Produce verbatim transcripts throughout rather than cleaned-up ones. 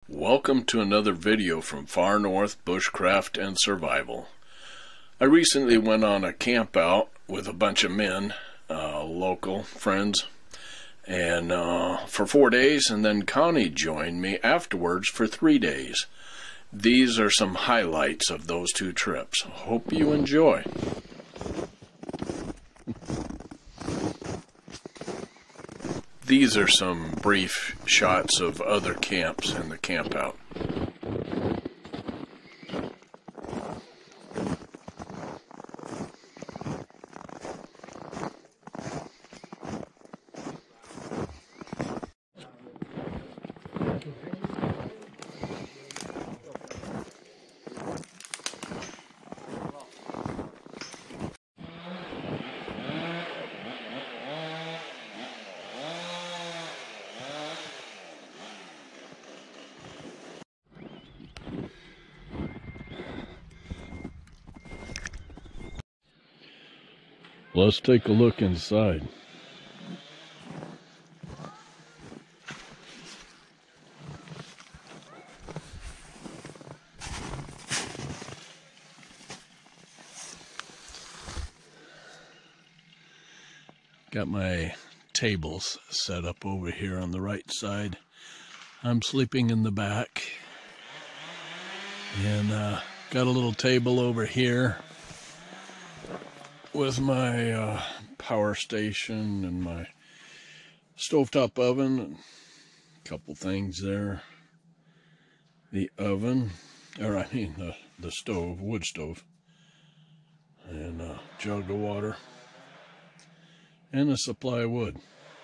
Welcome to another video from Far North Bushcraft and Survival. I recently went on a camp out with a bunch of men, uh, local friends, and uh, for four days, and then Connie joined me afterwards for three days. These are some highlights of those two trips. Hope you enjoy. These are some brief shots of other camps in the camp out. Let's take a look inside. Got my tables set up over here on the right side. I'm sleeping in the back. And uh, got a little table over here with my uh, power station and my stovetop oven and a couple things there. The oven, or I mean the, the stove, wood stove, and a jug of water, and a supply of wood.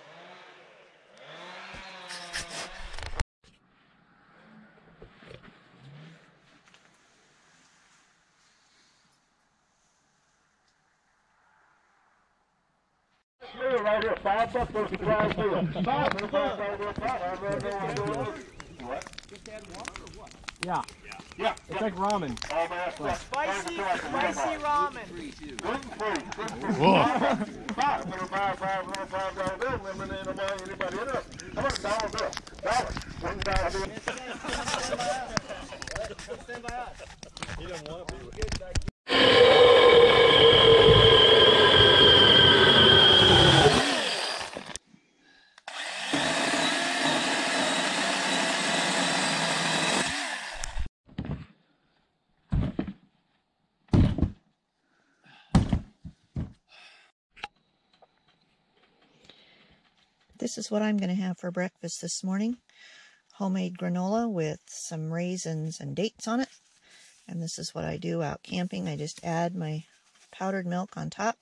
Right here, five bucks for the drive through. Five bucks right here, five. What? Just add water or what? Yeah. Yeah. Yeah. It's like ramen. Oh, man. Right. Spicy, spicy ramen. Gluten free. Whoa. Five. Five, five, five, five dollar bill. Lemon in the anybody in it. How much dollar bill? Dollar. One dollar bill. Stand by us. He doesn't want to be with you. This is what I'm going to have for breakfast this morning. Homemade granola with some raisins and dates on it. And this is what I do out camping. I just add my powdered milk on top.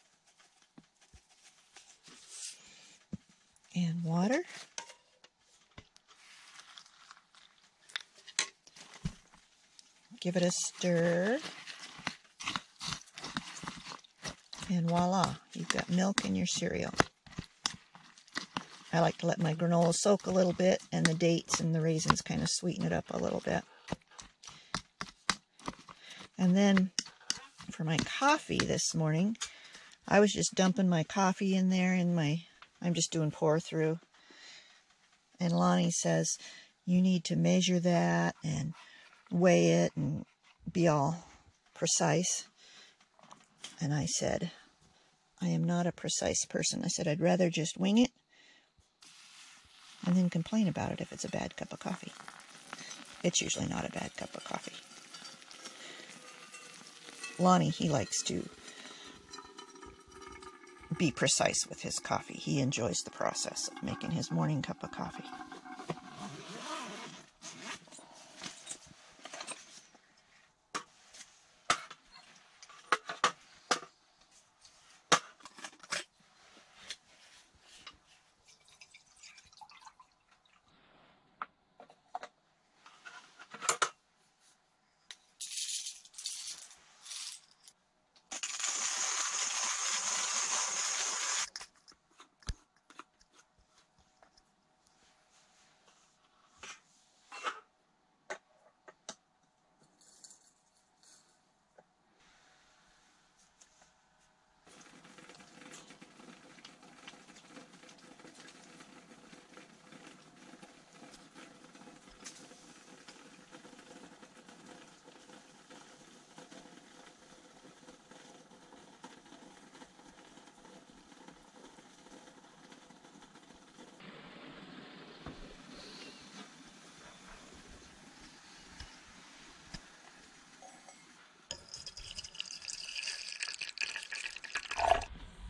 And water. Give it a stir. And voila, you've got milk in your cereal. I like to let my granola soak a little bit, and the dates and the raisins kind of sweeten it up a little bit. And then for my coffee this morning, I was just dumping my coffee in there in my, I'm just doing pour through. And Lonnie says, you need to measure that and weigh it and be all precise. And I said, I am not a precise person. I said, I'd rather just wing it and then complain about it if it's a bad cup of coffee. It's usually not a bad cup of coffee. Lonnie, he likes to be precise with his coffee. He enjoys the process of making his morning cup of coffee.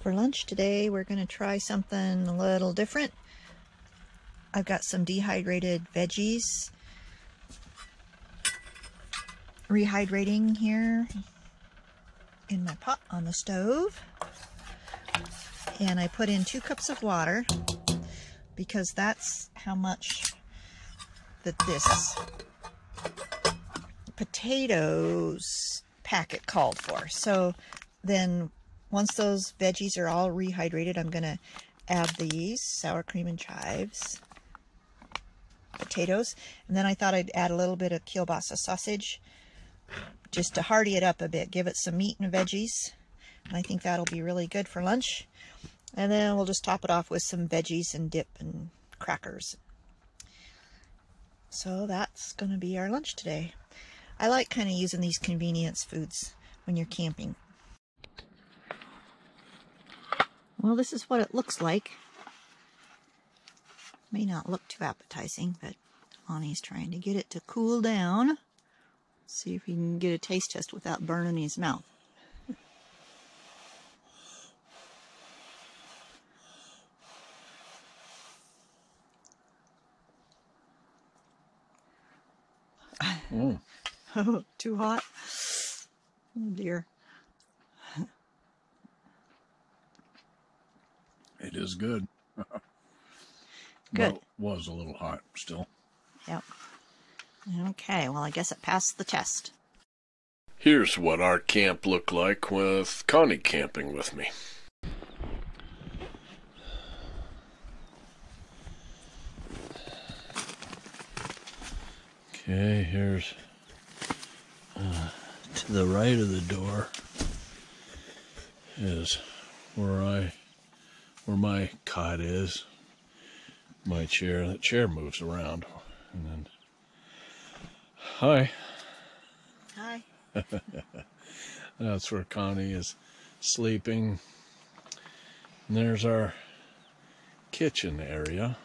For lunch today, we're going to try something a little different. I've got some dehydrated veggies rehydrating here in my pot on the stove. And I put in two cups of water because that's how much that this potatoes packet called for. So then once those veggies are all rehydrated, I'm going to add these sour cream and chives, potatoes, and then I thought I'd add a little bit of kielbasa sausage just to hearty it up a bit, give it some meat and veggies, and I think that'll be really good for lunch. And then we'll just top it off with some veggies and dip and crackers. So that's going to be our lunch today. I like kind of using these convenience foods when you're camping. Well, this is what it looks like. May not look too appetizing, but Lonnie's trying to get it to cool down. See if he can get a taste test without burning his mouth. Mm. Oh, too hot? Oh dear. It is good. Good. But was a little hot still. Yep. Okay, well I guess it passed the test. Here's what our camp looked like with Connie camping with me. Okay, here's uh, to the right of the door is where I, where my cot is, my chair. The chair moves around, and then hi. Hi. That's where Connie is sleeping. And there's our kitchen area.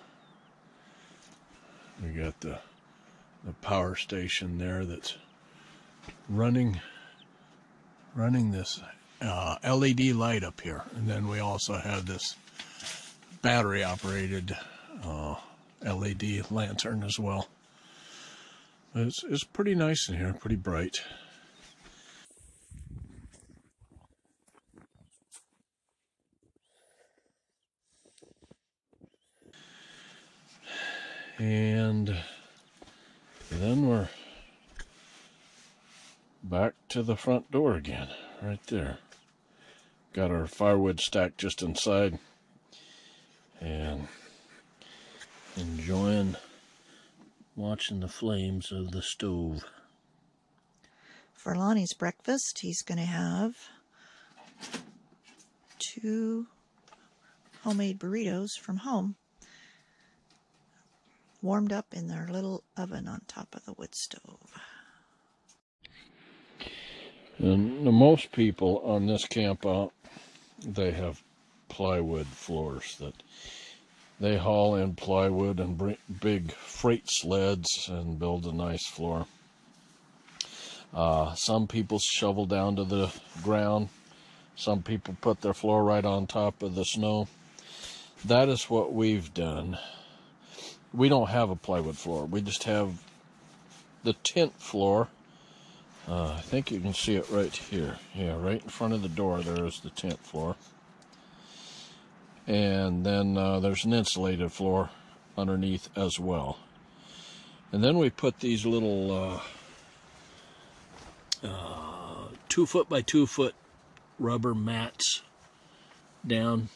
We got the the power station there that's running running this uh, L E D light up here, and then we also have this battery operated uh, L E D lantern as well. It's, it's pretty nice in here, pretty bright. And then we're back to the front door again, right there. Got our firewood stacked just inside, and enjoying watching the flames of the stove. For Lonnie's breakfast, he's going to have two homemade burritos from home, warmed up in their little oven on top of the wood stove. And the most people on this camp out, they have plywood floors that they haul in plywood and bring big freight sleds and build a nice floor. Uh, some people shovel down to the ground. Some people put their floor right on top of the snow. That is what we've done. We don't have a plywood floor. We just have the tent floor. Uh, I think you can see it right here. Yeah, right in front of the door there is the tent floor. And then uh, there's an insulated floor underneath as well. And then we put these little uh, uh, two foot by two foot rubber mats down.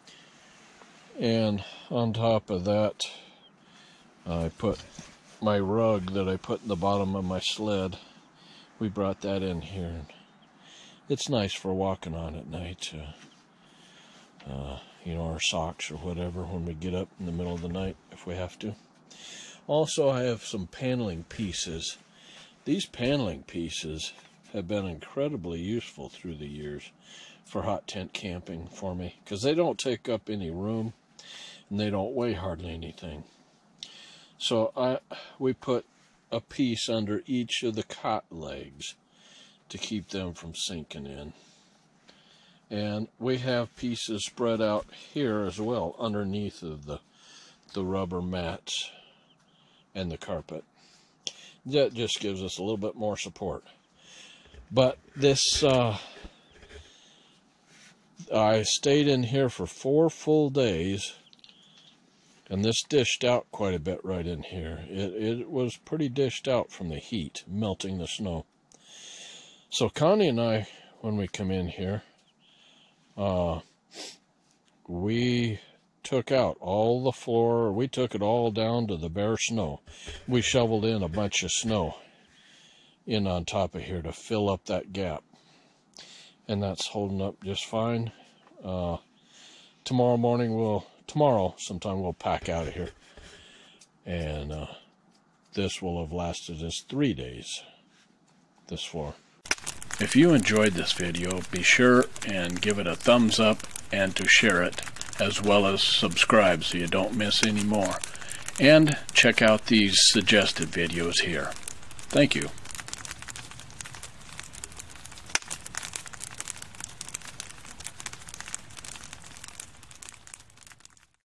And on top of that, I put my rug that I put in the bottom of my sled. We brought that in here. It's nice for walking on at night. Uh, uh, you know, our socks or whatever when we get up in the middle of the night if we have to. Also, I have some paneling pieces. These paneling pieces have been incredibly useful through the years for hot tent camping for me, because they don't take up any room and they don't weigh hardly anything. So I we put a piece under each of the cot legs to keep them from sinking in. And we have pieces spread out here as well, underneath of the, the rubber mats and the carpet. That just gives us a little bit more support. But this, uh, I stayed in here for four full days, and this dished out quite a bit right in here. It, it was pretty dished out from the heat, melting the snow. So Connie and I, when we come in here, uh, we took out all the floor. We took it all down to the bare snow. We shoveled in a bunch of snow in on top of here to fill up that gap. And that's holding up just fine. Uh, tomorrow morning we'll, tomorrow sometime we'll pack out of here. And uh, this will have lasted us three days, this floor. If you enjoyed this video, be sure and give it a thumbs up and to share it, as well as subscribe so you don't miss any more. And check out these suggested videos here. Thank you.